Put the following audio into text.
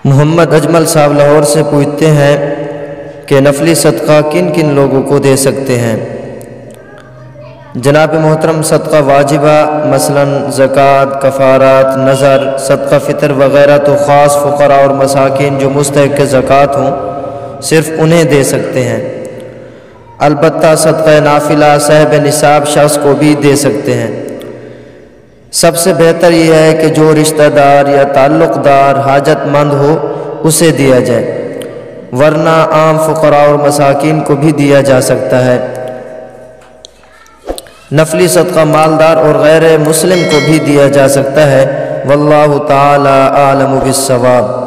मोहम्मद अजमल साहब लाहौर से पूछते हैं कि नफली सदका किन किन लोगों को दे सकते हैं। जनाब मोहतरम, सदका वाजिबा मसलन ज़कात, कफ़ारात, नज़र, सदका फ़ितर वग़ैरह तो ख़ास फ़ुक़रा और मसाकिन जो मुस्तहिक़ ज़कात हों सिर्फ़ उन्हें दे सकते हैं। अलबत्ता सदका नाफिला साहिब निसाब शख्स को भी दे सकते हैं। सबसे बेहतर यह है कि जो रिश्तेदार या ताल्लुक़दार हाजतमंद हो उसे दिया जाए, वरना आम फ़ुक़रा और मसाकिन को भी दिया जा सकता है। नफली सदका मालदार और गैर मुस्लिम को भी दिया जा सकता है। वल्लाहु ताला आलमु बिस्सवाब।